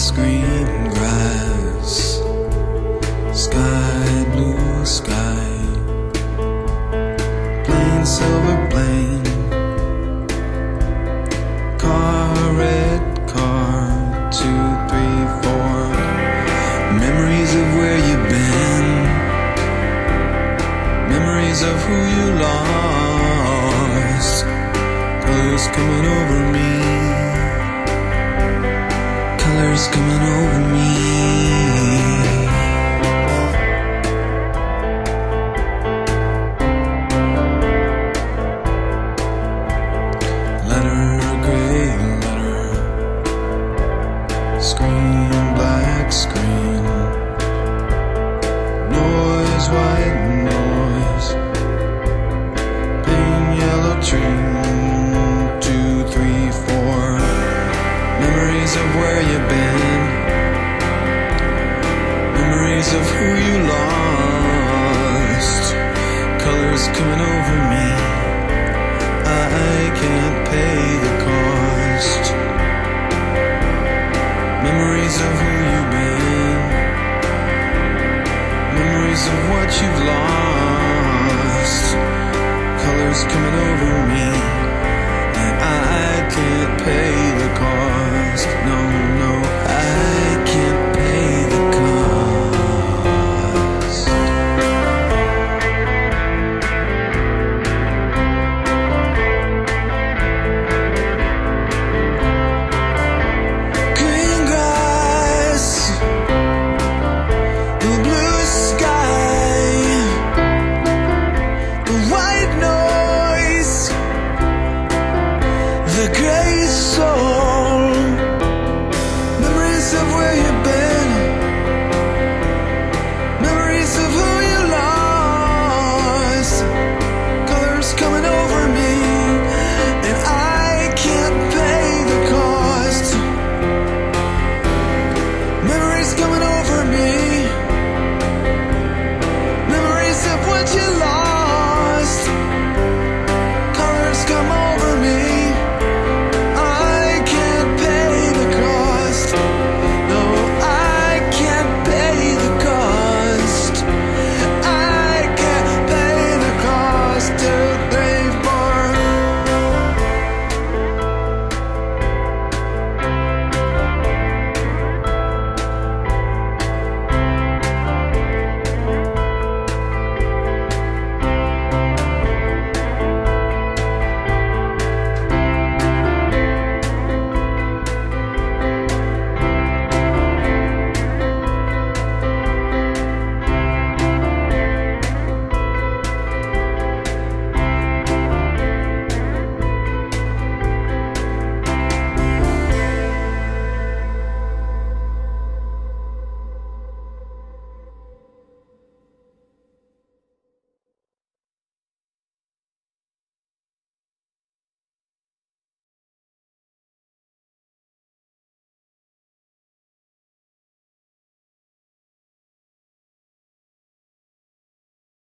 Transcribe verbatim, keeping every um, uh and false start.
grass, green grass, sky, blue sky, plain silver plain, car, red car, two, three, four, memories of where you've been, memories of who you lost, colors coming over me, colors coming over me. Letter, gray letter, screen, black screen, noise, white noise, pain, yellow train, two, three, four, memories of where you've been, memories of who you lost, colors coming over me, I can't pay the cost, memories of who you've been, memories of what you've lost, colors coming over me, and I can't pay the cost, no, no, I can't pay the cost. Green grass, the blue sky, the white noise, the gray soul.